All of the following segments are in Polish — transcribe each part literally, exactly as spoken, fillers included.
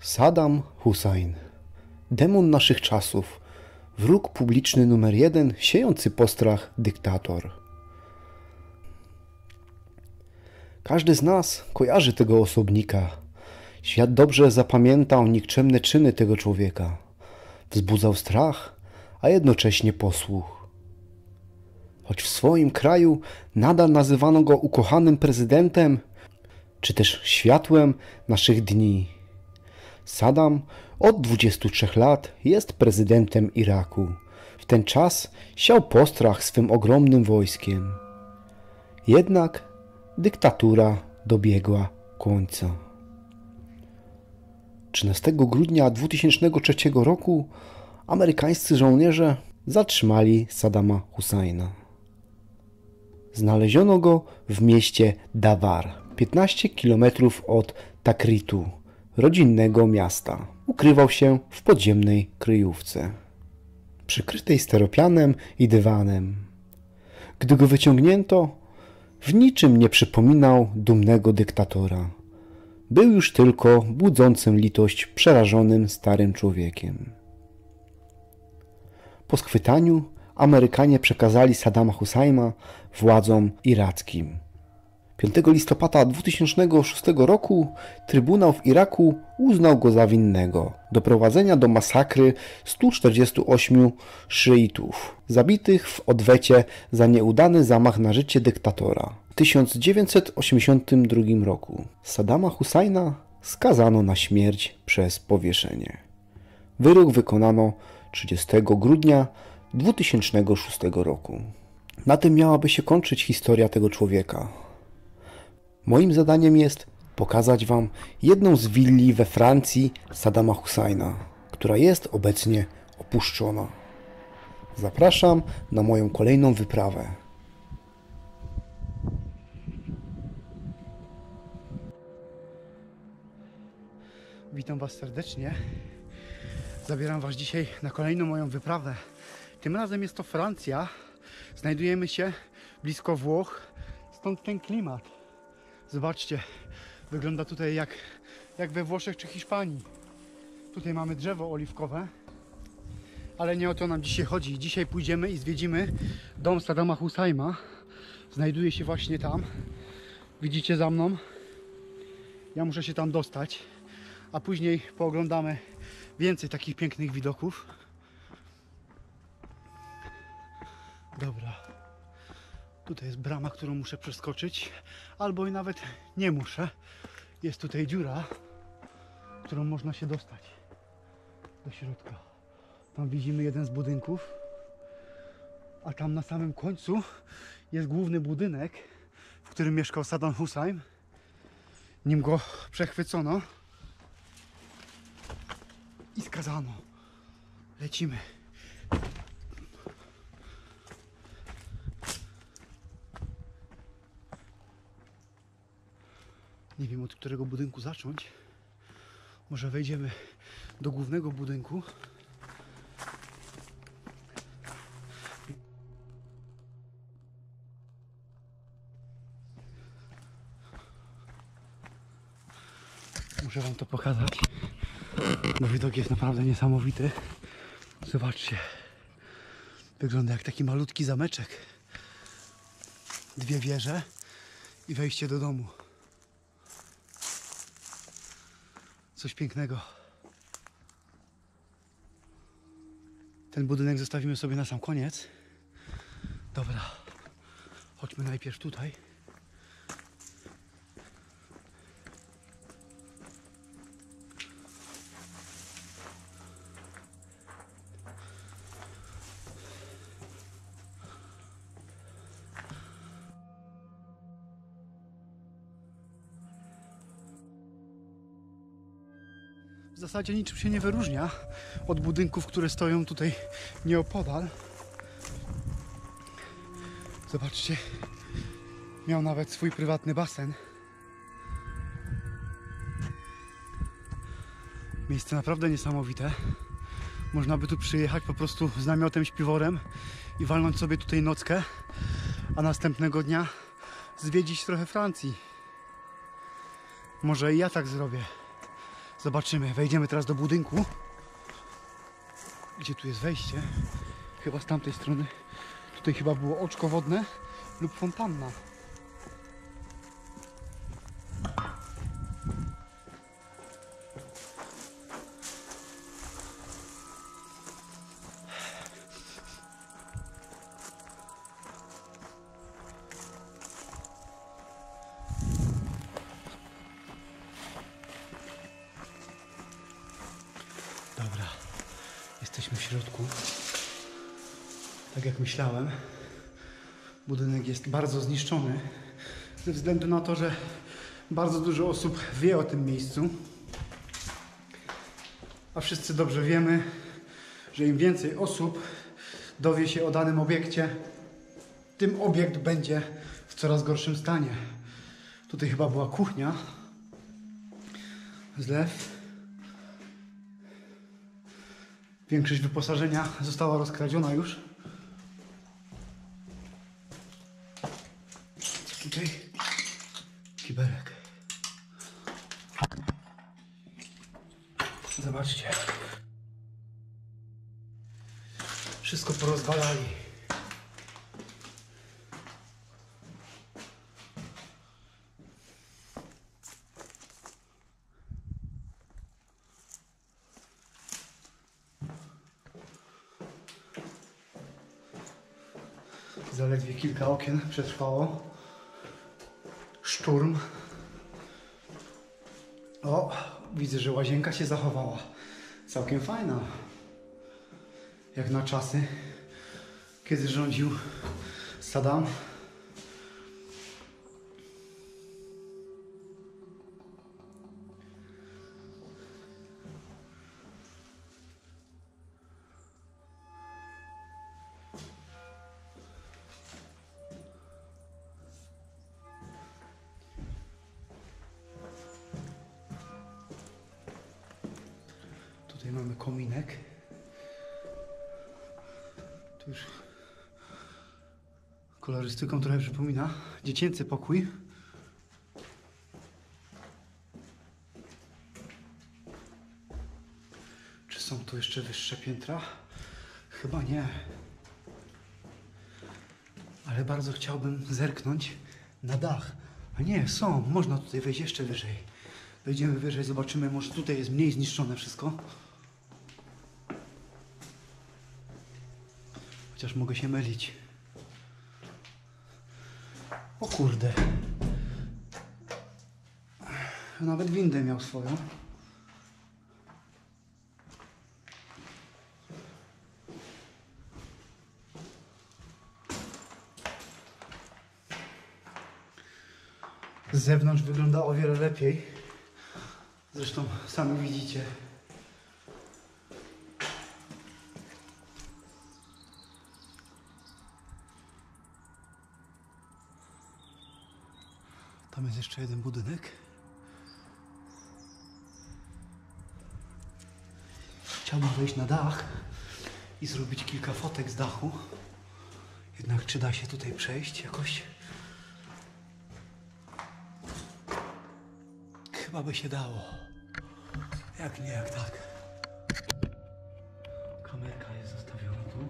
Saddam Hussein, demon naszych czasów, wróg publiczny numer jeden, siejący postrach dyktator. Każdy z nas kojarzy tego osobnika. Świat dobrze zapamiętał nikczemne czyny tego człowieka. Wzbudzał strach, a jednocześnie posłuch. Choć w swoim kraju nadal nazywano go ukochanym prezydentem, czy też światłem naszych dni. Saddam od dwudziestu trzech lat jest prezydentem Iraku. W ten czas siał postrach swym ogromnym wojskiem. Jednak dyktatura dobiegła końca. trzynastego grudnia dwutysięcznego trzeciego roku amerykańscy żołnierze zatrzymali Saddama Husseina. Znaleziono go w mieście Dawar, piętnaście kilometrów od Takritu, rodzinnego miasta. Ukrywał się w podziemnej kryjówce, przykrytej steropianem i dywanem. Gdy go wyciągnięto, w niczym nie przypominał dumnego dyktatora. Był już tylko budzącym litość przerażonym starym człowiekiem. Po schwytaniu Amerykanie przekazali Saddama Husseina władzom irackim. piątego listopada dwutysięcznego szóstego roku Trybunał w Iraku uznał go za winnego doprowadzenia do masakry stu czterdziestu ośmiu szyitów, zabitych w odwecie za nieudany zamach na życie dyktatora. W tysiąc dziewięćset osiemdziesiątym drugim roku Saddama Husseina skazano na śmierć przez powieszenie. Wyrok wykonano trzydziestego grudnia dwutysięcznego szóstego roku. Na tym miałaby się kończyć historia tego człowieka. Moim zadaniem jest pokazać Wam jedną z willi we Francji Saddama Husseina, która jest obecnie opuszczona. Zapraszam na moją kolejną wyprawę. Witam Was serdecznie. Zabieram Was dzisiaj na kolejną moją wyprawę. Tym razem jest to Francja. Znajdujemy się blisko Włoch, stąd ten klimat. Zobaczcie, wygląda tutaj jak, jak we Włoszech czy Hiszpanii. Tutaj mamy drzewo oliwkowe, ale nie o to nam dzisiaj chodzi. Dzisiaj pójdziemy i zwiedzimy dom Saddama Husseina. Znajduje się właśnie tam. Widzicie za mną? Ja muszę się tam dostać, a później pooglądamy więcej takich pięknych widoków. Dobra. Tutaj jest brama, którą muszę przeskoczyć, albo i nawet nie muszę. Jest tutaj dziura, którą można się dostać do środka. Tam widzimy jeden z budynków, a tam na samym końcu jest główny budynek, w którym mieszkał Saddam Hussein, nim go przechwycono i skazano. Lecimy. Nie wiem, od którego budynku zacząć. Może wejdziemy do głównego budynku. Muszę Wam to pokazać, bo widok jest naprawdę niesamowity. Zobaczcie. Wygląda jak taki malutki zameczek. Dwie wieże i wejście do domu. Coś pięknego. Ten budynek zostawimy sobie na sam koniec. Dobra, chodźmy najpierw tutaj. W zasadzie niczym się nie wyróżnia od budynków, które stoją tutaj nieopodal. Zobaczcie, miał nawet swój prywatny basen. Miejsce naprawdę niesamowite. Można by tu przyjechać po prostu z namiotem, śpiworem i walnąć sobie tutaj nockę, a następnego dnia zwiedzić trochę Francji. Może i ja tak zrobię. Zobaczymy, wejdziemy teraz do budynku. Gdzie tu jest wejście? Chyba z tamtej strony. Tutaj chyba było oczko wodne lub fontanna. Dobra, jesteśmy w środku. Tak jak myślałem, budynek jest bardzo zniszczony ze względu na to, że bardzo dużo osób wie o tym miejscu. A wszyscy dobrze wiemy, że im więcej osób dowie się o danym obiekcie, tym obiekt będzie w coraz gorszym stanie. Tutaj chyba była kuchnia, zlew. Większość wyposażenia została rozkradziona już. Co tutaj? Kibelek. Zobaczcie. Wszystko porozwalali. Zaledwie kilka okien przetrwało. Szturm. O, widzę, że łazienka się zachowała. Całkiem fajna. Jak na czasy, kiedy rządził Saddam. Tutaj mamy kominek. Tu już kolorystyką trochę przypomina dziecięcy pokój. Czy są tu jeszcze wyższe piętra? Chyba nie. Ale bardzo chciałbym zerknąć na dach. A nie, są. Można tutaj wejść jeszcze wyżej. Wejdziemy wyżej, zobaczymy. Może tutaj jest mniej zniszczone wszystko. Chociaż mogę się mylić. O kurde. Nawet windę miał swoją. Z zewnątrz wygląda o wiele lepiej. Zresztą sami widzicie. Tam jest jeszcze jeden budynek. Chciałbym wejść na dach i zrobić kilka fotek z dachu. Jednak czy da się tutaj przejść jakoś? Chyba by się dało. Jak nie, jak tak. Kamerka jest zostawiona tu.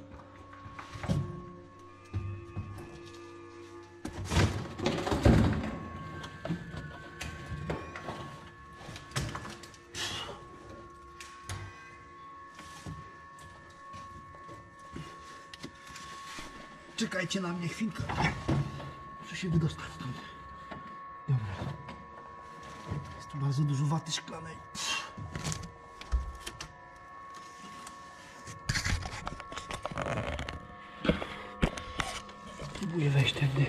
Czekajcie na mnie chwilkę. Muszę się wydostać stąd. Dobra. Jest tu bardzo dużo waty szklanej. Próbuję wejść tędy.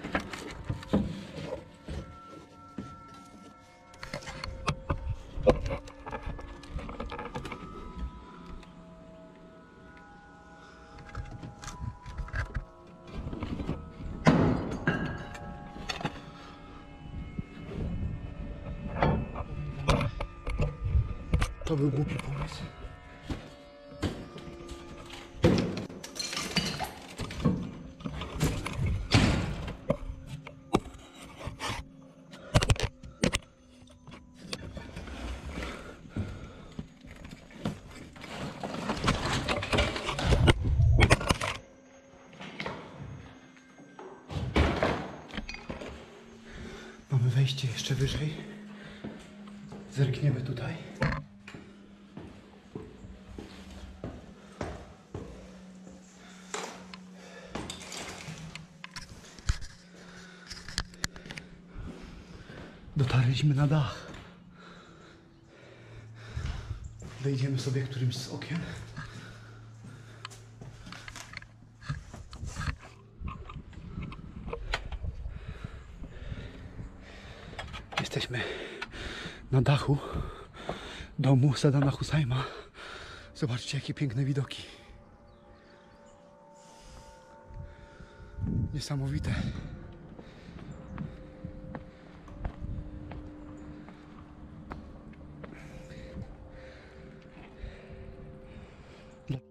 To był głupi pomysł. wyżej. Zerkniemy tutaj. Dotarliśmy na dach. Wejdziemy sobie którymś z okien. Jesteśmy na dachu domu Saddama Husajma. Zobaczcie, jakie piękne widoki. Niesamowite. Dla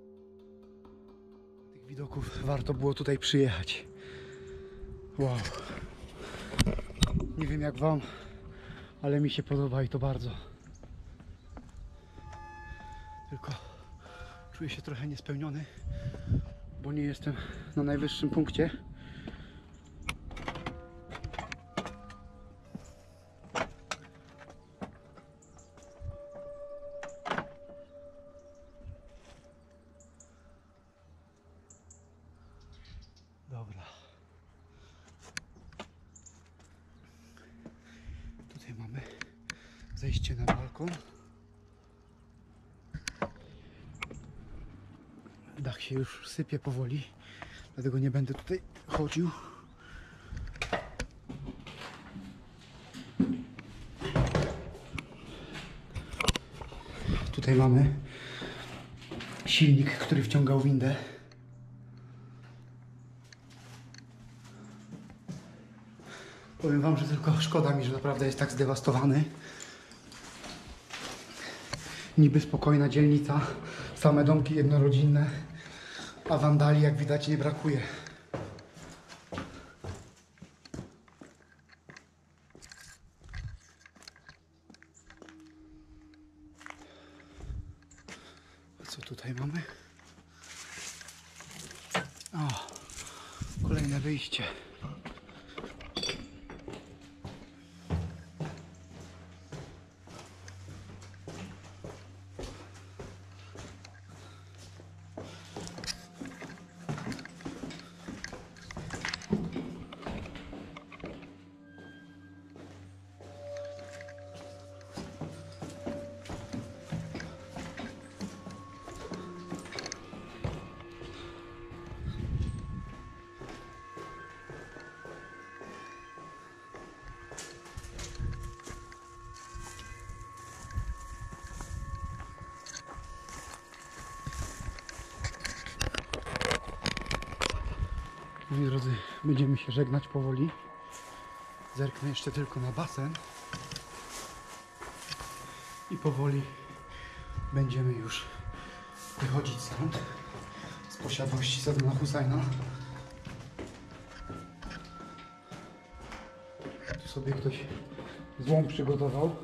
tych widoków warto było tutaj przyjechać. Wow. Nie wiem jak wam, ale mi się podoba i to bardzo. Tylko czuję się trochę niespełniony, bo nie jestem na najwyższym punkcie. Dobra. Tutaj mamy zejście na balkon. Dach się już sypie powoli, dlatego nie będę tutaj chodził. Tutaj mamy silnik, który wciągał windę. Powiem wam, że tylko szkoda mi, że naprawdę jest tak zdewastowany. Niby spokojna dzielnica, same domki jednorodzinne, a wandali jak widać nie brakuje. A co tutaj mamy? O, kolejne wyjście. Moi drodzy, będziemy się żegnać powoli. Zerknę jeszcze tylko na basen. I powoli będziemy już wychodzić stąd, z posiadłości Saddama Husajna. Tu sobie ktoś złom przygotował.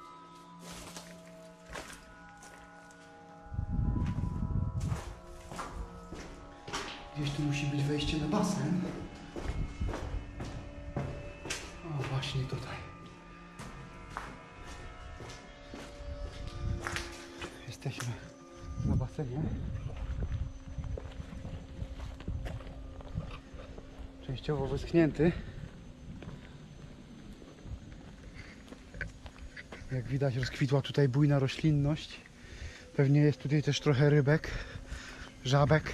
Gdzieś tu musi być wejście na basen. O, właśnie tutaj. Jesteśmy na basenie. Częściowo wyschnięty. Jak widać, rozkwitła tutaj bujna roślinność. Pewnie jest tutaj też trochę rybek, żabek.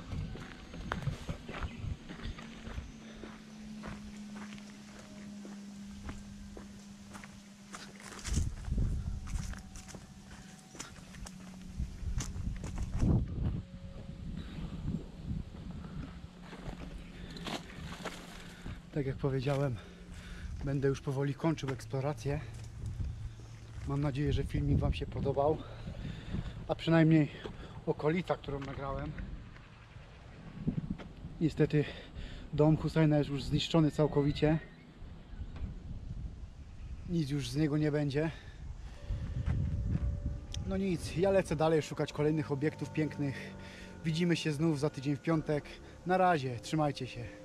Tak jak powiedziałem, będę już powoli kończył eksplorację. Mam nadzieję, że filmik wam się podobał, a przynajmniej okolica, którą nagrałem. Niestety dom Husajna jest już zniszczony całkowicie. Nic już z niego nie będzie. No nic, ja lecę dalej szukać kolejnych obiektów pięknych. Widzimy się znów za tydzień w piątek. Na razie, trzymajcie się.